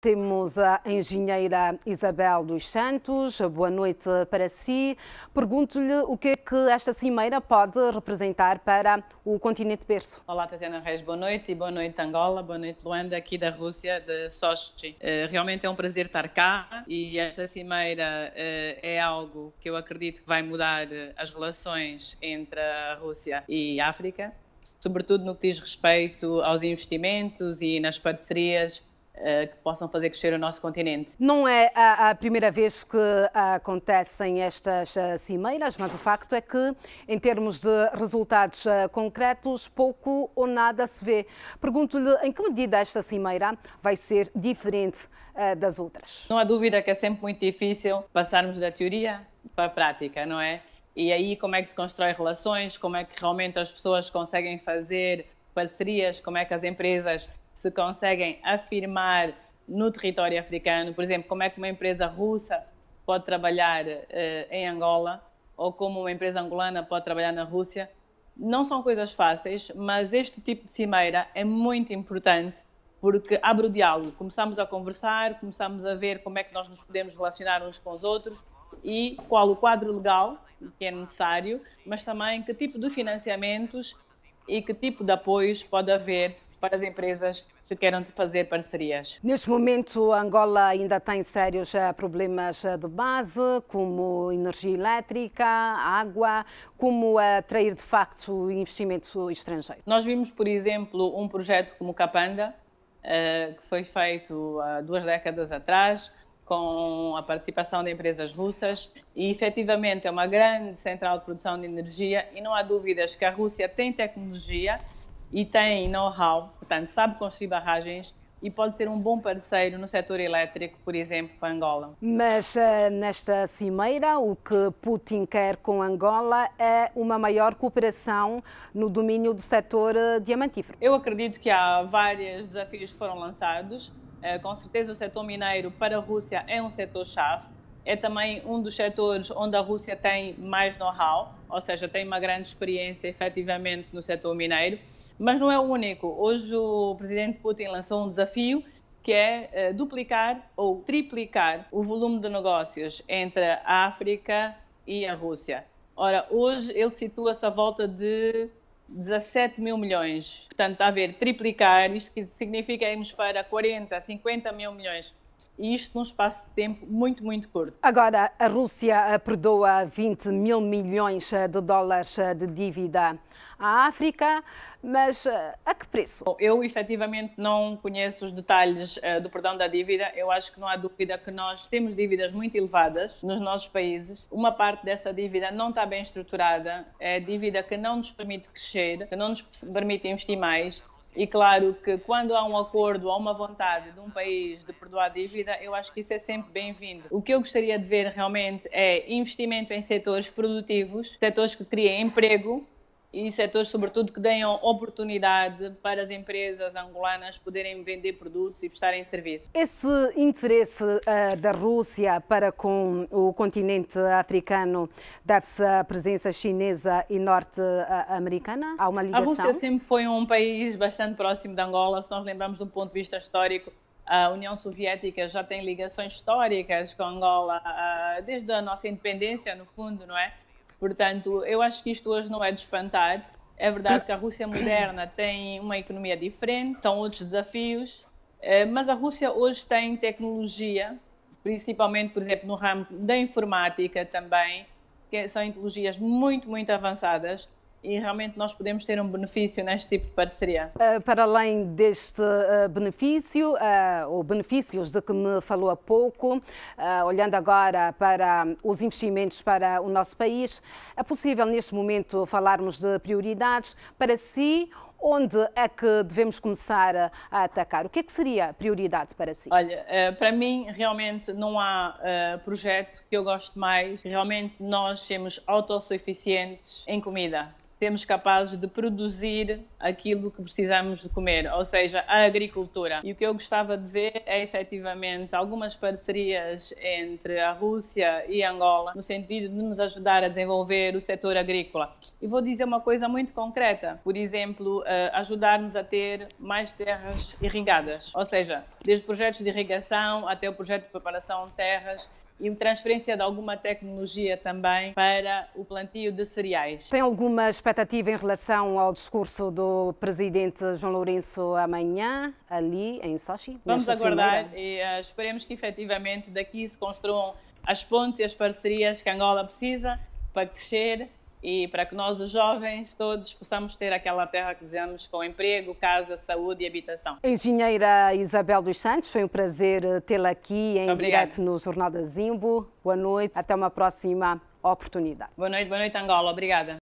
temos a engenheira Isabel dos Santos. Boa noite para si. Pergunto-lhe o que é que esta cimeira pode representar para o continente berço. Olá, Tatiana Reis, boa noite, e boa noite Angola, boa noite Luanda, aqui da Rússia, de Sochi. Realmente é um prazer estar cá e esta cimeira é algo que eu acredito que vai mudar as relações entre a Rússia e a África, sobretudo no que diz respeito aos investimentos e nas parcerias que possam fazer crescer o nosso continente. Não é a primeira vez que acontecem estas cimeiras, mas o facto é que, em termos de resultados concretos, pouco ou nada se vê. Pergunto-lhe em que medida esta cimeira vai ser diferente das outras. Não há dúvida que é sempre muito difícil passarmos da teoria para a prática, não é? E aí como é que se constrói relações, como é que realmente as pessoas conseguem fazer parcerias, como é que as empresas se conseguem afirmar no território africano. Por exemplo, como é que uma empresa russa pode trabalhar em Angola ou como uma empresa angolana pode trabalhar na Rússia. Não são coisas fáceis, mas este tipo de cimeira é muito importante porque abre o diálogo. Começamos a conversar, começamos a ver como é que nós nos podemos relacionar uns com os outros e qual o quadro legal que é necessário, mas também que tipo de financiamentos e que tipo de apoios pode haver para as empresas que queiram fazer parcerias. Neste momento, Angola ainda tem sérios problemas de base, como energia elétrica, água, como atrair de facto investimento estrangeiro. Nós vimos, por exemplo, um projeto como o Capanda, que foi feito há 2 décadas atrás, com a participação de empresas russas e, efetivamente, é uma grande central de produção de energia e não há dúvidas que a Rússia tem tecnologia e tem know-how, portanto, sabe construir barragens e pode ser um bom parceiro no setor elétrico, por exemplo, para Angola. Mas nesta cimeira, o que Putin quer com Angola é uma maior cooperação no domínio do setor diamantífero. Eu acredito que há vários desafios que foram lançados. Com certeza o setor mineiro para a Rússia é um setor-chave. É também um dos setores onde a Rússia tem mais know-how, ou seja, tem uma grande experiência efetivamente no setor mineiro, mas não é o único. Hoje o presidente Putin lançou um desafio que é duplicar ou triplicar o volume de negócios entre a África e a Rússia. Ora, hoje ele situa-se à volta de 17 mil milhões. Portanto, a ver, triplicar, isto que significa irmos para 40, 50 mil milhões. E isto num espaço de tempo muito, muito curto. Agora, a Rússia perdoa 20 mil milhões de dólares de dívida à África, mas a que preço? Eu, efetivamente, não conheço os detalhes do perdão da dívida. Eu acho que não há dúvida que nós temos dívidas muito elevadas nos nossos países. Uma parte dessa dívida não está bem estruturada, é dívida que não nos permite crescer, que não nos permite investir mais. E claro que quando há um acordo, há uma vontade de um país de perdoar a dívida, eu acho que isso é sempre bem-vindo. O que eu gostaria de ver realmente é investimento em setores produtivos, setores que criem emprego e setores, sobretudo, que deem oportunidade para as empresas angolanas poderem vender produtos e prestarem serviços. Esse interesse da Rússia para com o continente africano deve-se à presença chinesa e norte-americana? Há uma ligação? A Rússia sempre foi um país bastante próximo de Angola. Se nós lembrarmos do ponto de vista histórico, a União Soviética já tem ligações históricas com Angola desde a nossa independência, no fundo, não é? Portanto, eu acho que isto hoje não é de espantar. É verdade que a Rússia moderna tem uma economia diferente, são outros desafios, mas a Rússia hoje tem tecnologia, principalmente, por exemplo, no ramo da informática também, que são tecnologias muito, muito avançadas e realmente nós podemos ter um benefício neste tipo de parceria. Para além deste benefício, ou benefícios de que me falou há pouco, olhando agora para os investimentos para o nosso país, é possível neste momento falarmos de prioridades para si? Onde é que devemos começar a atacar? O que é que seria prioridade para si? Olha, para mim realmente não há projeto que eu goste mais. Realmente nós sermos autossuficientes em comida. Sermos capazes de produzir aquilo que precisamos de comer, ou seja, a agricultura. E o que eu gostava de ver é, efetivamente, algumas parcerias entre a Rússia e Angola, no sentido de nos ajudar a desenvolver o setor agrícola. E vou dizer uma coisa muito concreta, por exemplo, ajudar-nos a ter mais terras irrigadas, ou seja, desde projetos de irrigação até o projeto de preparação de terras e transferência de alguma tecnologia também para o plantio de cereais. Tem alguma expectativa em relação ao discurso do presidente João Lourenço amanhã, ali em Sochi? Vamos aguardar e esperemos que efetivamente daqui se construam as pontes e as parcerias que Angola precisa para crescer e para que nós, os jovens, todos possamos ter aquela terra que desejamos com emprego, casa, saúde e habitação. Engenheira Isabel dos Santos, foi um prazer tê-la aqui em direto no Jornal da Zimbo. Boa noite, até uma próxima oportunidade. Boa noite Angola. Obrigada.